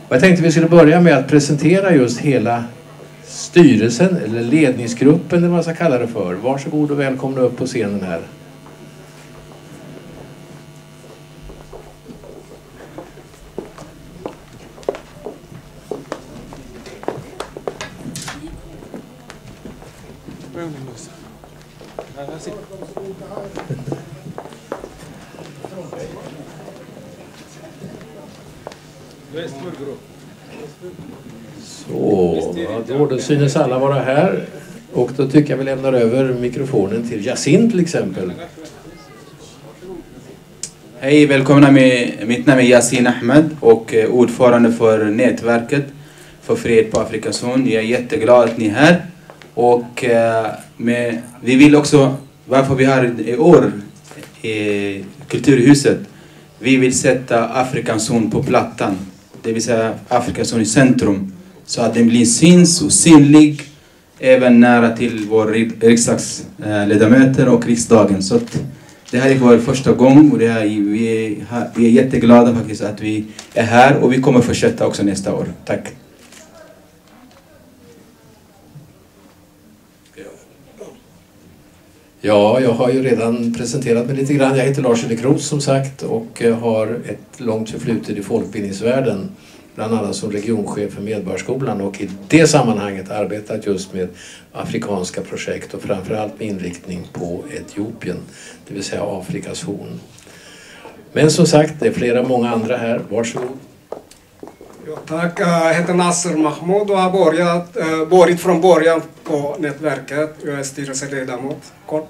Och jag tänkte vi skulle börja med att presentera just hela styrelsen, eller ledningsgruppen eller vad man ska kalla det för. Varsågod och välkomna upp på scenen här. Så, då synes alla vara här. Och då tycker jag vi lämnar över mikrofonen till Yasin till exempel. Hej, välkomna mitt namn är Yasin Ahmed och ordförande för nätverket för fred på Afrikas horn. Jag är jätteglad att ni är här. Och vi vill också, varför vi har i år i Kulturhuset, vi vill sätta Afrikas horn på plattan. Det vill säga Afrikas horn i centrum. Så att den blir syns och synlig även nära till våra riksdagsledamöter och riksdagen. Så att det här är vår första gång och vi är jätteglada faktiskt att vi är här och vi kommer fortsätta också nästa år. Tack. Ja, jag har ju redan presenterat mig lite grann. Jag heter Lars-Erik Roos som sagt och har ett långt förflutet i folkbildningsvärlden. Bland annat som regionchef för Medborgarskolan och i det sammanhanget arbetat just med afrikanska projekt och framförallt med inriktning på Etiopien, det vill säga Afrikas horn. Men som sagt, det är många andra här. Varsågod. Ja, tack, jag heter Nasser Mahmoud och har varit från början på nätverket. Jag är styrelseledamot. Kort.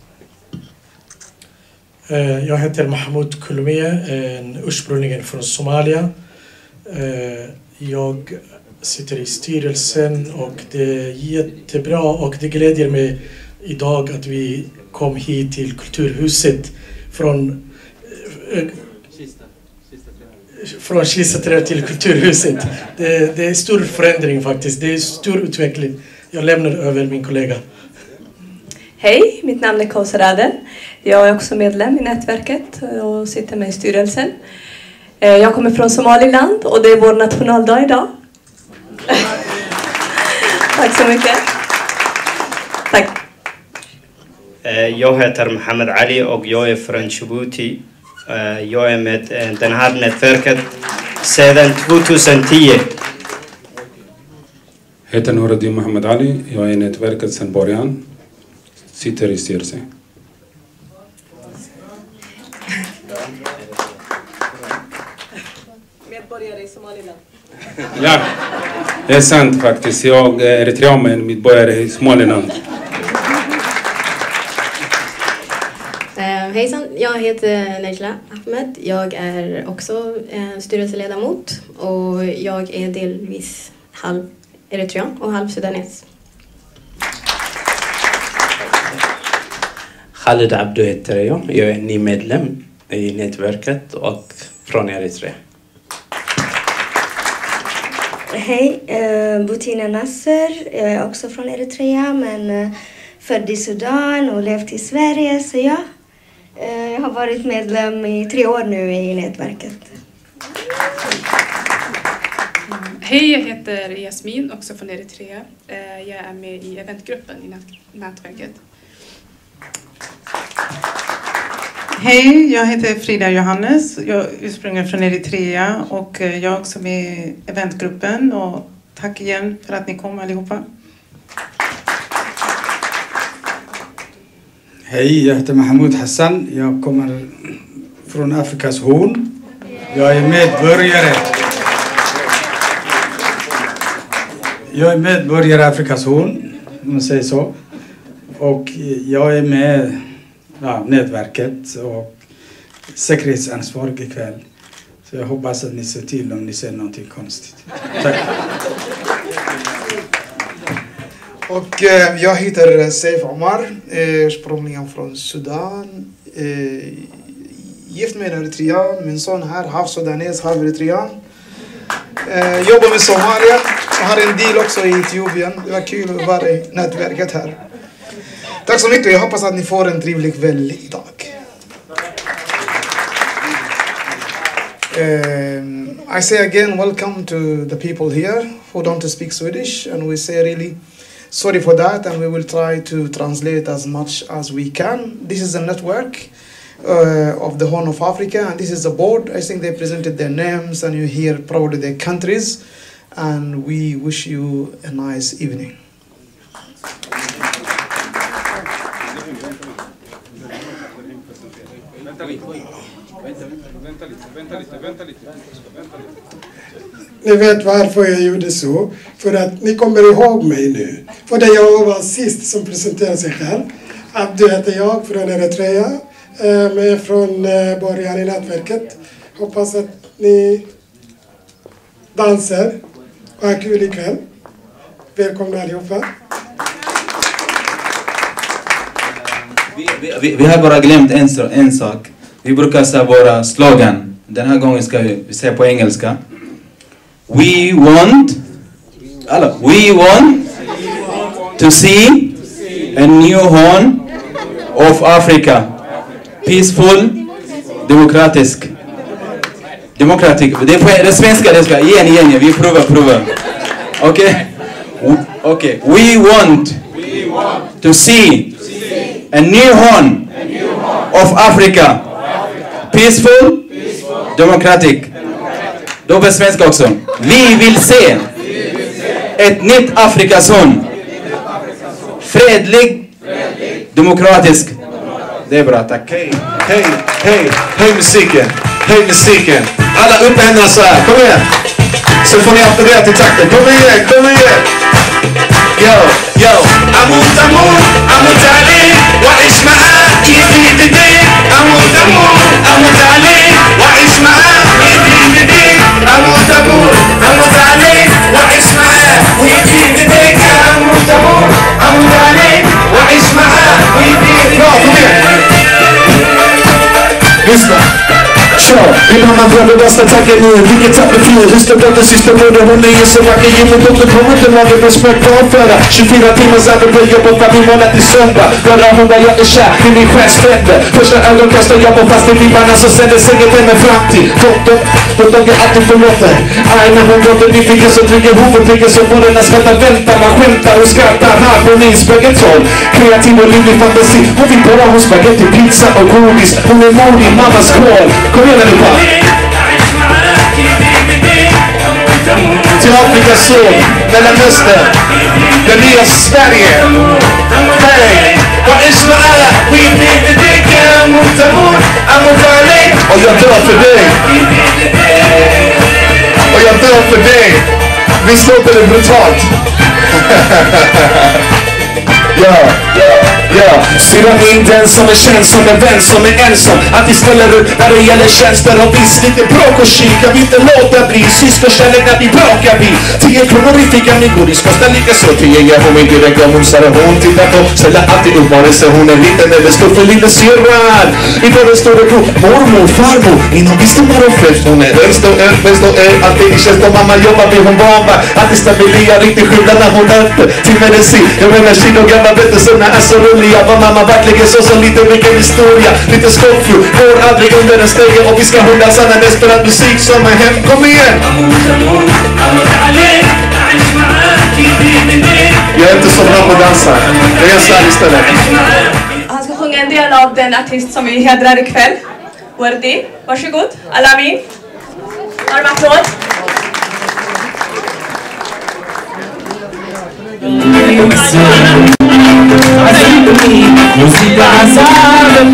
Jag heter Mahmoud Kulme, ursprungligen från Somalia. Jag sitter i styrelsen och det är jättebra och det glädjer mig idag att vi kom hit till Kulturhuset från Kista till Kulturhuset. Det är stor förändring faktiskt, det är stor utveckling. Jag lämnar över min kollega. Hej, mitt namn är Kausar. Jag är också medlem i nätverket och sitter med i styrelsen. Jag kommer från Somaliland och det är vår nationaldag idag. Tack så mycket. Tack. Jag heter Mohammed Ali och jag är från Djibouti. Jag är med den här nätverket sedan 2010. Jag heter Nuruddin Mohammed Ali. Jag är i nätverket sedan början. Sitter i styrelsen. Medborgare i Somaliland. Ja, det är sant faktiskt. Jag är eritrean men medborgare i Somaliland. Hejsan, jag heter Nejla Ahmed. Jag är också styrelseledamot och jag är delvis halv eritrean och halv sudanes. Khalid Abdu heter jag. Jag är ny medlem i nätverket och från Eritrea. Hej, Butina Nasser. Jag är också från Eritrea men född i Sudan och levt i Sverige. Så jag har varit medlem i 3 år nu i nätverket. Hej, jag heter Jasmin, också från Eritrea. Jag är med i eventgruppen i nätverket. Hej, jag heter Frida Johannes. Jag är ursprungligen från Eritrea och jag är också med i eventgruppen. Och tack igen för att ni kom allihopa. Hej, jag heter Mahmoud Hassan. Jag kommer från Afrikas horn. Jag är medborgare. Jag är medborgare i Afrikas horn, om man säger så. Och jag är med nätverket och säkerhetsansvarig ikväll. Så jag hoppas att ni ser till om ni ser någonting konstigt. Tack. Och jag heter Saif Omar, ursprungligen från Sudan. Gift med en eritrean, min son här, halv sudanes, halv eritrean. Jobbar med Somalia och har en deal också i Etiopien. Det var kul att vara i nätverket här. Tack så mycket, jag hoppas att ni får en trevlig kväll idag. I say again, welcome to the people here who don't speak Swedish, and we say really sorry for that, and we will try to translate as much as we can. This is a network of the Horn of Africa, and this is the board. I think they presented their names, and you hear probably their countries, and we wish you a nice evening. Ni vet varför jag gjorde så. För att ni kommer ihåg mig nu. För det jag var sist som presenterade sig själv. Abdu heter jag från Eritrea. Men från början i nätverket. Hoppas att ni dansar och har kul ikväll. Välkomna allihopa. Vi har bara glömt en sak. Vi brukar säga våra slogan. Den här gången ska vi säga på engelska. We want to see a new Horn of Africa. Peaceful, democratic. Det är svenska, det ska. Igen. Vi provar. Okay. We want to see a new Horn of Africa. Peaceful, democratic. Då på svenska också. Vi vill se ett nytt Afrikas Horn. Fredlig, demokratisk. Det är bra, tack. Hej musiken. Alla upp med händerna så här, kom igen. Så får ni applådera till takten, kom igen. Yo. Amut Ali, wa isma'a, yididi. Amut Ali, wa isma'a, yididi. Amut Ali, wa isma'a, yididi. Amut Ali, wa isma'a, yididi. Bra, kom igen. Lyssna. Vill ha man bra, det bästa tackar nu. Vilket tapp är fri. Hur ska bröder, syster, broder. Hon är så vacker. Ge mig dotter, kommer inte lagen med spök på avföra. 24 timmars arbete, jobb och familj månad till söndag. Bara hon där jag är kär till min stjärnsprätter. Första ögonkastar jag på fast i vibbarna så sänder sängen till mig fram till. De dagar alltid förlåter. Aj, när hon låter din finger så trycker huvudtrycker så morgonen skrattar, väntar. Man skämtar och skrattar. Harmonin, spagettoll. Kreativ och livlig fantasi. Hon vill bara ha spagetti, pizza och godis. Hon är modig, mammas kål. Kom igen allihopa. Till Afrikas son, Mellanöstern, det nya Sverige. Hej, vad Ismaila, we need the dick, Amut Ali. Och jag dör för dig. Visst låter det brutalt? Ja, syran är inte den som är känd som en vän som är ensam. Att vi ställer upp när det gäller tjänster och visst lite bråk och kik. Kan vi inte låta bli systerkärlek när vi bråkar vi. 10 kronor i fickan i godis kostar lika så 10 ger hon mig direkt om hon säger hon tittar på. Ställer alltid upp vare sig hon är liten eller stor för lilla syrran. Inte den stora krok, mormor, farmor. Inom visdomar och främst hon är högst och bäst och alltid i tjänst och mamma jobbar vid hon barnvakt. Alltid stabilia riktigt skjuta när hon öppnar till medicin. Jag menar kilo gamla bettesarna är så rulliga. Var mamma verkligen så lite mycket historia. Lite skottfru, går aldrig under en stege. Och vi ska hundra sanna desperat musik som är hem. Kom igen! Jag är inte så bra på att dansa. Jag är så här istället. Han ska sjunga en del av den artist som vi hedrar ikväll. Wardi, varsågod. Alamin. Varm applåd. Música asada,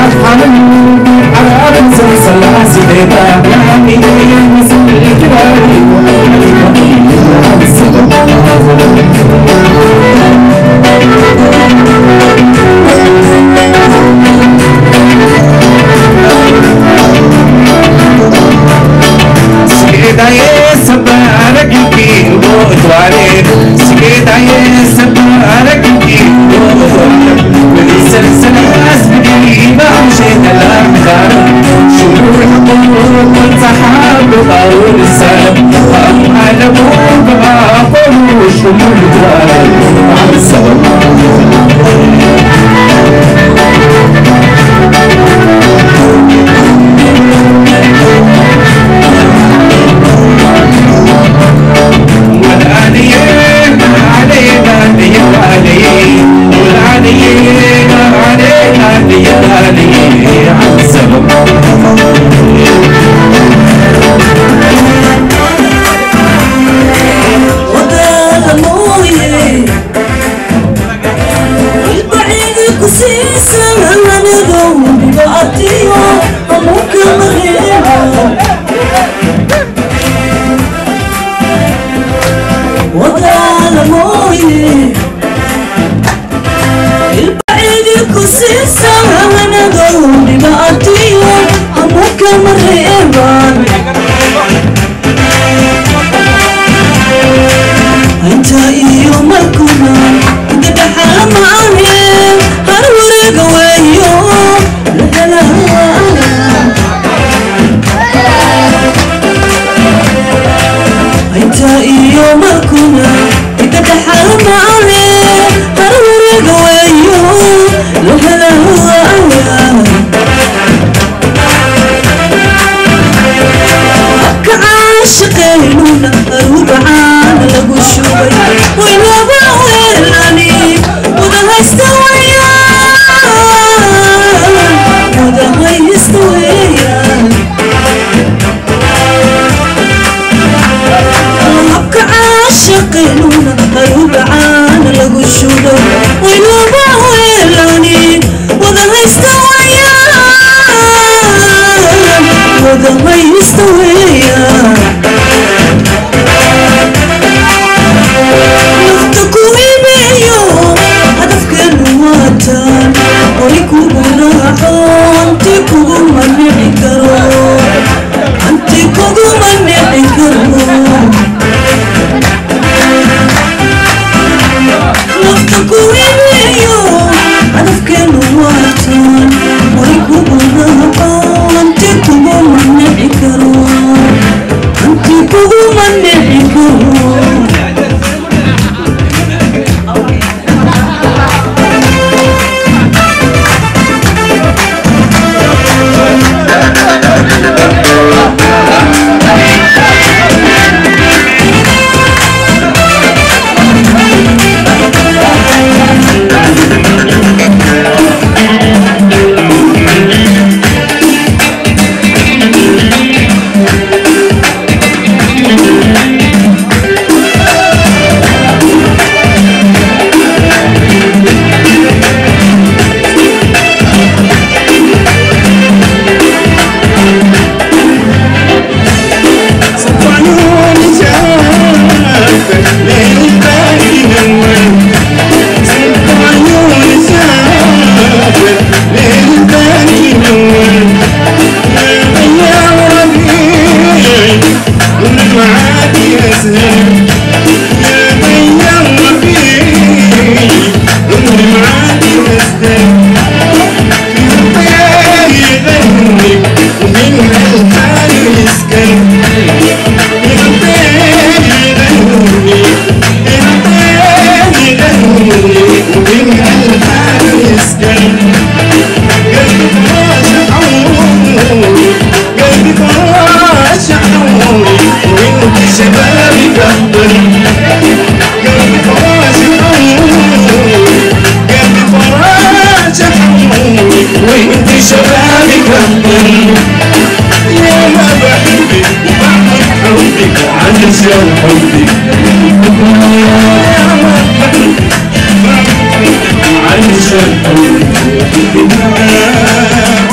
عن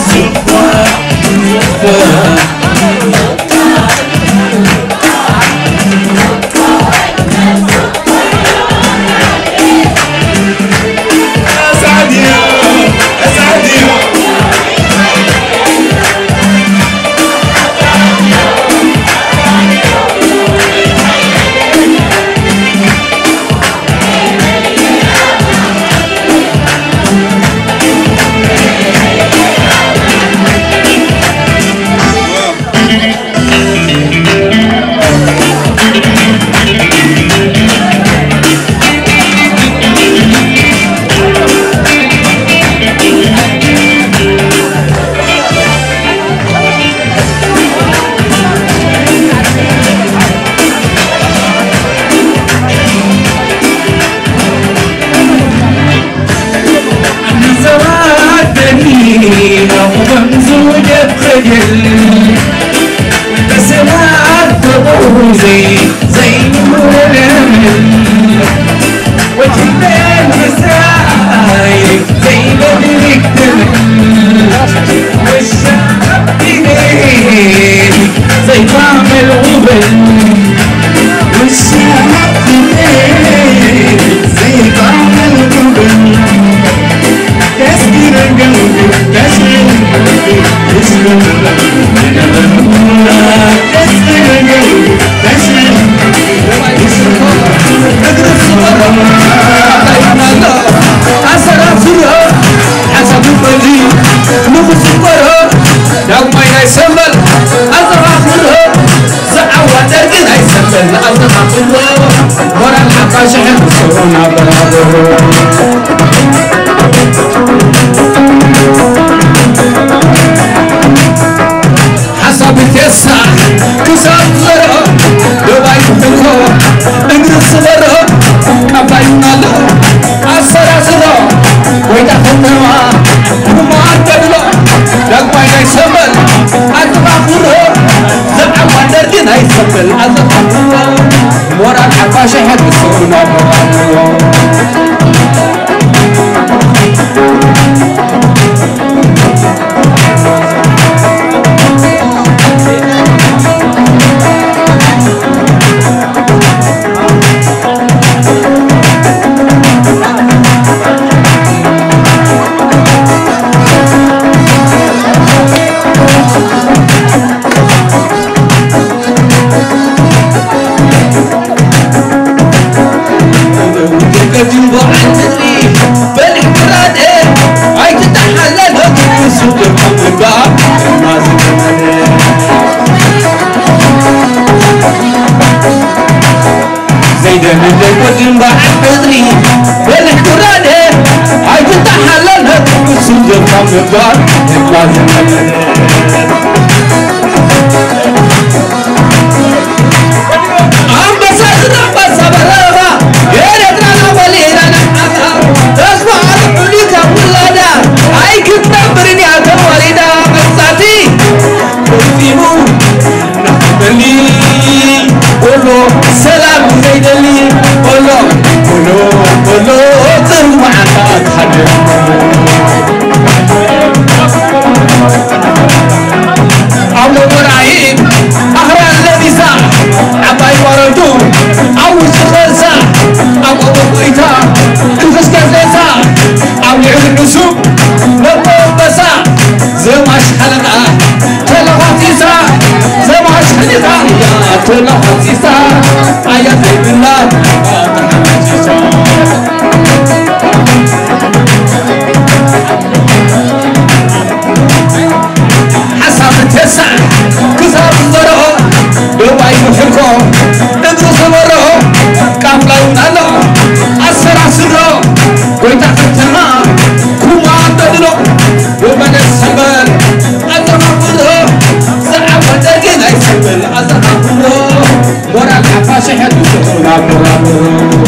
Moral, a faixa é do seu